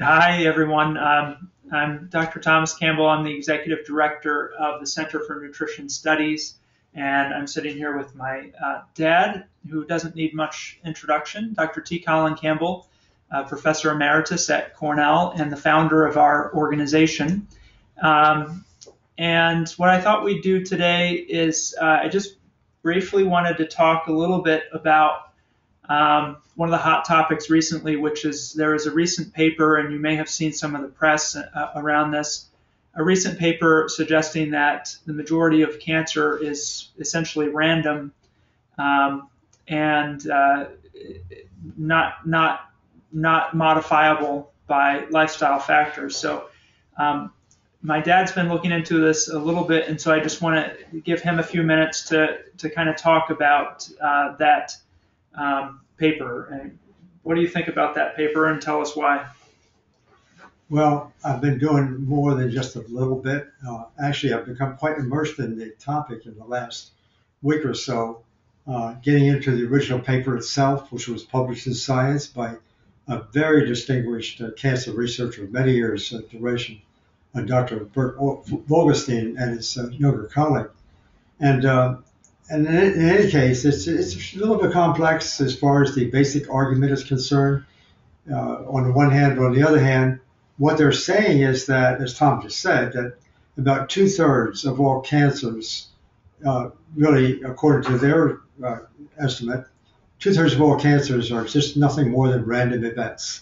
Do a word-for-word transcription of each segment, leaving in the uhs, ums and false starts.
Hi, everyone. Um, I'm Doctor Thomas Campbell. I'm the Executive Director of the Center for Nutrition Studies, and I'm sitting here with my uh, dad, who doesn't need much introduction, Doctor T. Colin Campbell, uh, Professor Emeritus at Cornell and the founder of our organization. Um, and what I thought we'd do today is uh, I just briefly wanted to talk a little bit about Um, one of the hot topics recently, which is there is a recent paper, and you may have seen some of the press uh, around this, a recent paper suggesting that the majority of cancer is essentially random um, and uh, not not not modifiable by lifestyle factors. So um, my dad's been looking into this a little bit, and so I just want to give him a few minutes to to kind of talk about uh, that. Um, paper. And what do you think about that paper, and tell us why? Well, I've been doing more than just a little bit. Uh, actually, I've become quite immersed in the topic in the last week or so, uh, getting into the original paper itself, which was published in Science by a very distinguished uh, cancer researcher of many years uh, duration, uh, Doctor Bert Vogelstein and his uh, younger colleague. And uh, And in, in any case, it's, it's a little bit complex as far as the basic argument is concerned. Uh, on the one hand, but on the other hand, what they're saying is that, as Tom just said, that about two-thirds of all cancers, uh, really, according to their uh, estimate, two-thirds of all cancers are just nothing more than random events,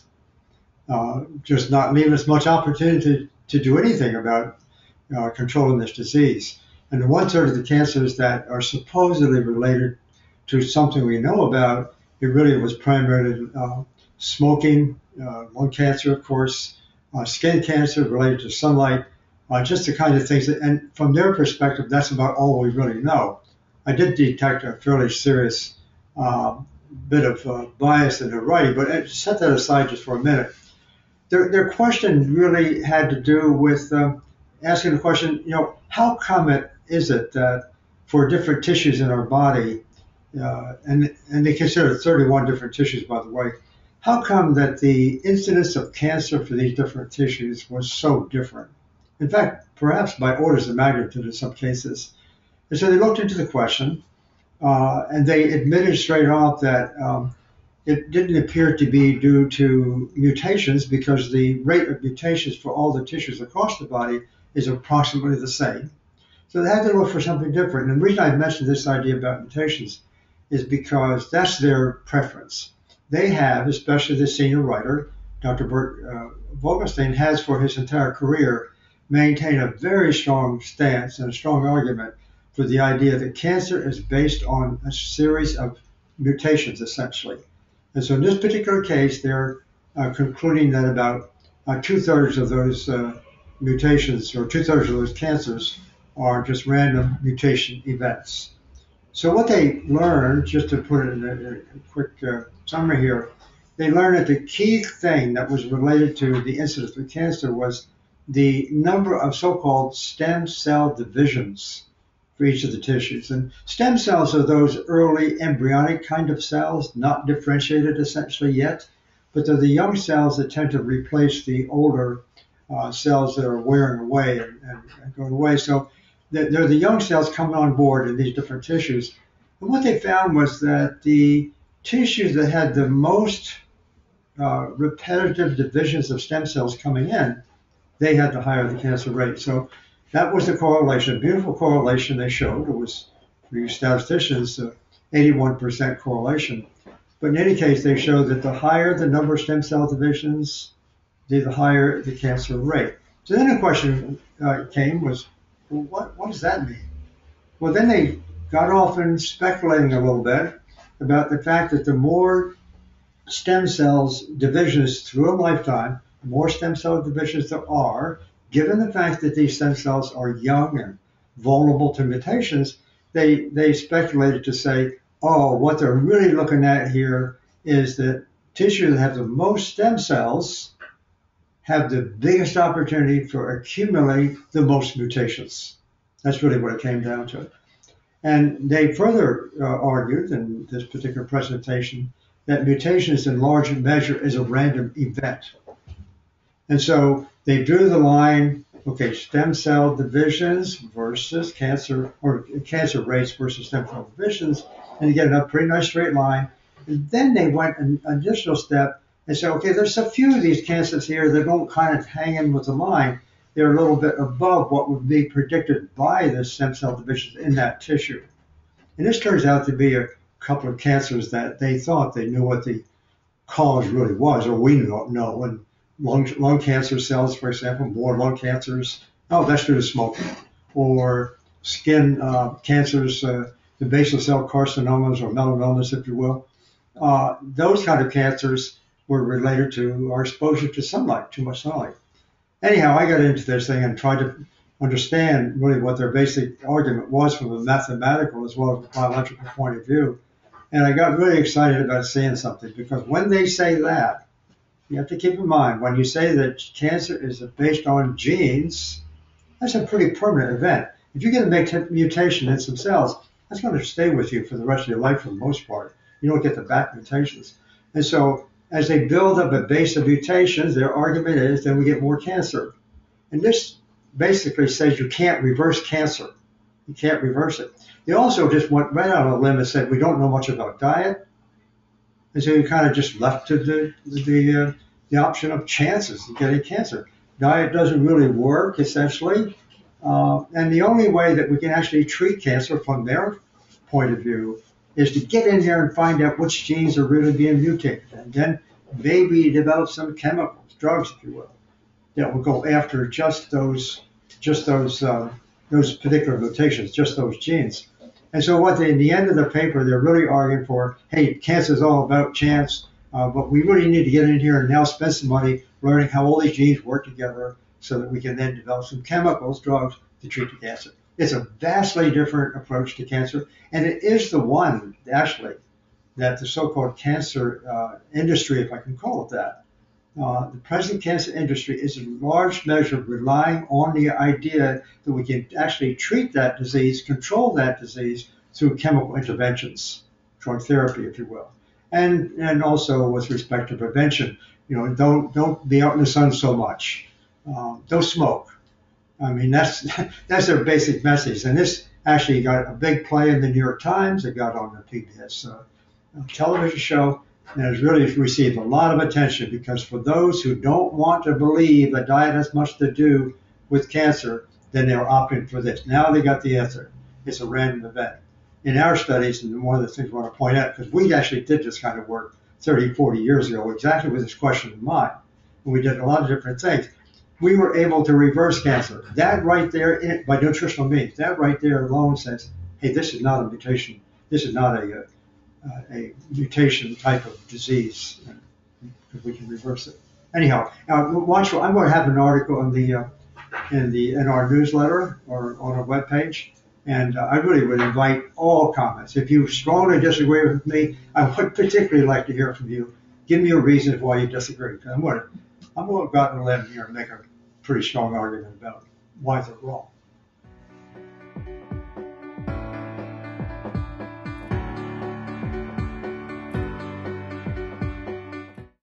uh, just not leaving us much opportunity to, to do anything about uh, controlling this disease. And the one-third of the cancers that are supposedly related to something we know about, it really was primarily uh, smoking, uh, lung cancer, of course, uh, skin cancer related to sunlight, uh, just the kind of things that, and from their perspective, that's about all we really know. I did detect a fairly serious uh, bit of uh, bias in their writing, but set that aside just for a minute. Their, their question really had to do with uh, asking the question, you know, how come it is it that for different tissues in our body, uh, and, and they consider thirty-one different tissues, by the way, how come that the incidence of cancer for these different tissues was so different? In fact, perhaps by orders of magnitude in some cases. And so they looked into the question, uh, and they admitted straight off that um, it didn't appear to be due to mutations, because the rate of mutations for all the tissues across the body is approximately the same. So they had to look for something different. And the reason I mentioned this idea about mutations is because that's their preference. They have, especially the senior writer, Doctor Bert uh, Vogelstein, has for his entire career maintained a very strong stance and a strong argument for the idea that cancer is based on a series of mutations, essentially. And so in this particular case, they're uh, concluding that about uh, two-thirds of those uh, mutations, or two-thirds of those cancers, are just random mutation events. So what they learned, just to put it in a, a quick uh, summary here, they learned that the key thing that was related to the incidence of cancer was the number of so-called stem cell divisions for each of the tissues. And stem cells are those early embryonic kind of cells, not differentiated essentially yet, but they're the young cells that tend to replace the older uh, cells that are wearing away and, and, and going away. So they're the young cells coming on board in these different tissues. And what they found was that the tissues that had the most uh, repetitive divisions of stem cells coming in, they had the higher the cancer rate. So that was the correlation, a beautiful correlation they showed. It was, for you statisticians, uh, eighty-one percent correlation. But in any case, they showed that the higher the number of stem cell divisions, the, the higher the cancer rate. So then the question uh, came was, well, what, what does that mean? Well, then they got off in speculating a little bit about the fact that the more stem cells divisions through a lifetime, the more stem cell divisions there are, given the fact that these stem cells are young and vulnerable to mutations, they, they speculated to say, oh, what they're really looking at here is that tissue that have the most stem cells have the biggest opportunity for accumulating the most mutations. That's really what it came down to. And they further uh, argued in this particular presentation that mutations in large measure is a random event. And so they drew the line, okay, stem cell divisions versus cancer, or cancer rates versus stem cell divisions, and you get a pretty nice straight line. And then they went an additional step and said, okay, there's a few of these cancers here that don't kind of hang in with the line. They're a little bit above what would be predicted by the stem cell divisions in that tissue. And this turns out to be a couple of cancers that they thought they knew what the cause really was, or we don't know. And lung, lung cancer cells, for example, more lung cancers, oh, that's due to smoking. Or skin uh, cancers, uh, the basal cell carcinomas or melanomas, if you will. Uh, those kind of cancers were related to our exposure to sunlight, too much sunlight. Anyhow, I got into this thing and tried to understand really what their basic argument was from a mathematical as well as a biological point of view. And I got really excited about saying something, because when they say that, you have to keep in mind, when you say that cancer is based on genes, that's a pretty permanent event. If you get a mutation in some cells, that's going to stay with you for the rest of your life for the most part. You don't get the back mutations. And so as they build up a base of mutations, their argument is then we get more cancer. And this basically says you can't reverse cancer. You can't reverse it. They also just went right out on a limb and said we don't know much about diet. And so you kind of just left to the, the, uh, the option of chances of getting cancer. Diet doesn't really work, essentially. Uh, and the only way that we can actually treat cancer from their point of view is to get in there and find out which genes are really being mutated, and then maybe develop some chemicals, drugs, if you will, that will go after just those, just those, uh, those particular mutations, just those genes. And so, what they, in the end of the paper, they're really arguing for, hey, cancer is all about chance, uh, but we really need to get in here and now spend some money learning how all these genes work together, so that we can then develop some chemicals, drugs to treat the cancer. It's a vastly different approach to cancer, and it is the one, actually, that the so-called cancer uh, industry, if I can call it that, uh, the present cancer industry is in large measure relying on the idea that we can actually treat that disease, control that disease through chemical interventions, drug therapy, if you will, and and also with respect to prevention. You know, don't don't be out in the sun so much, um, don't smoke. I mean, that's that's their basic message. And this actually got a big play in the New York Times. It got on the P B S uh, television show, and has really received a lot of attention, because for those who don't want to believe that diet has much to do with cancer, then they're opting for this. Now they got the answer. It's a random event. In our studies, and one of the things I want to point out, because we actually did this kind of work thirty, forty years ago, exactly with this question in mind, and we did a lot of different things. We were able to reverse cancer. That right there, by nutritional means, that right there alone says, hey, this is not a mutation. This is not a, a, a mutation type of disease, because we can reverse it. Anyhow, now watch. I'm going to have an article in the uh, in the in our newsletter or on our webpage, and uh, I really would invite all comments. If you strongly disagree with me, I would particularly like to hear from you. Give me a reason why you disagree. I'm going to I'm going to go out on a limb here and make a pretty strong argument about why they're wrong.